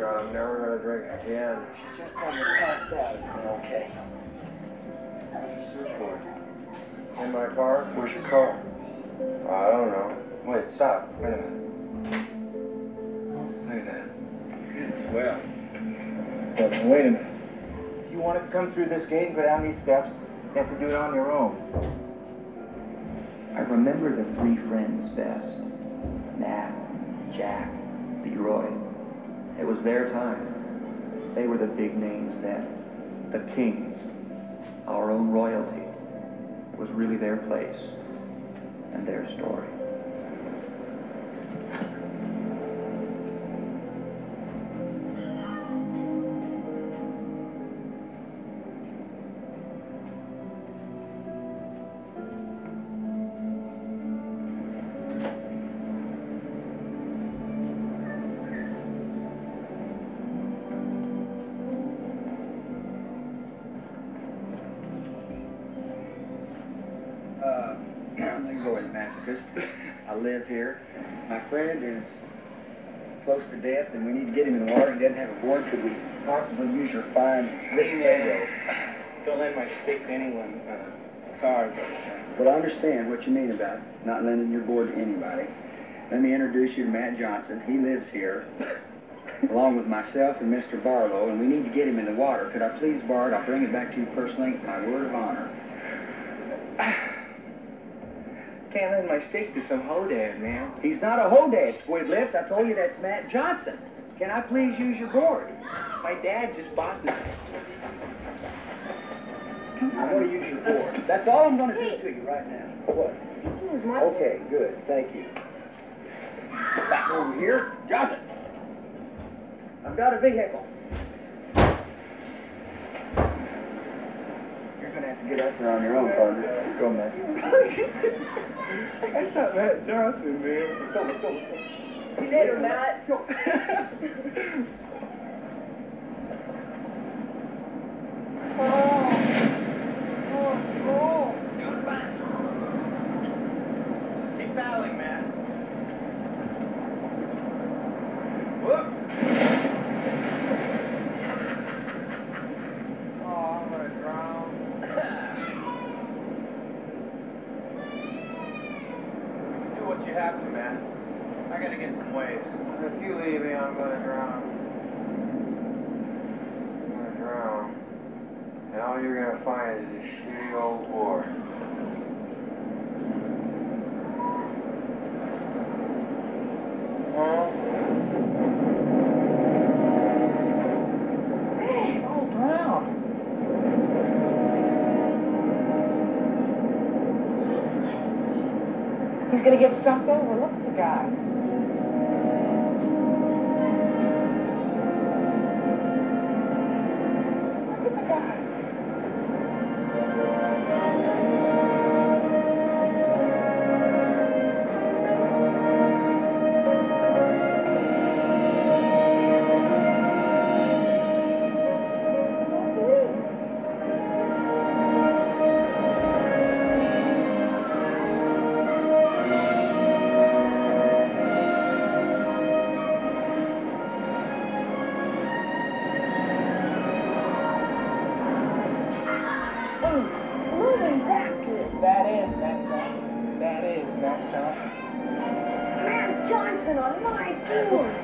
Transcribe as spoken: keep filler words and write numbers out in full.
God, I'm never gonna drink again. She just told me passed out. Okay. Where's your surfboard? In my car? Where's your car? I don't know. Wait, stop. Wait a minute. Look at that. It's swell. But wait a minute. If you want to come through this gate and go down these steps, you have to do it on your own. I remember the three friends best. Nat, Jack, Leroy. It was their time. They were the big names then. The kings. Our own royalty. It was really their place. And their story. Uh, Leroy the masochist. I live here. My friend is close to death, and we need to get him in the water. He doesn't have a board. Could we possibly use your fine Hey, man. Don't lend my stick to anyone. Uh, sorry, but... Uh, Well, I understand what you mean about not lending your board to anybody. Let me introduce you to Matt Johnson. He lives here, along with myself and Mister Barlow, and we need to get him in the water. Could I please borrow it? I'll bring it back to you personally. My word of honor. Can't lend my stick to some hodad, man. He's not a hodad, Squidlets. I told you that's Matt Johnson. Can I please use your board? My dad just bought this. I want to use your board. That's all I'm going to do to you right now. What? Okay, good. Thank you. Back over here. Johnson. I've got a vehicle. You're going to have to get up there on your own, partner. Let's go, man. That's not Matt Johnson, man. Let's go, let's go, let's go. See you later, Matt. Keep paddling, man. Whoop. Oh, I'm gonna drown. Do what you have to, man. I gotta get some waves. If you leave me, I'm gonna drown. I'm gonna drown. And all you're gonna find is a shitty old board. Huh? Hey, oh, drown. He's gonna get sucked over. Look at the guy. Look at the guy. That is Matt Johnson. That is Matt Johnson. Matt Johnson on my board.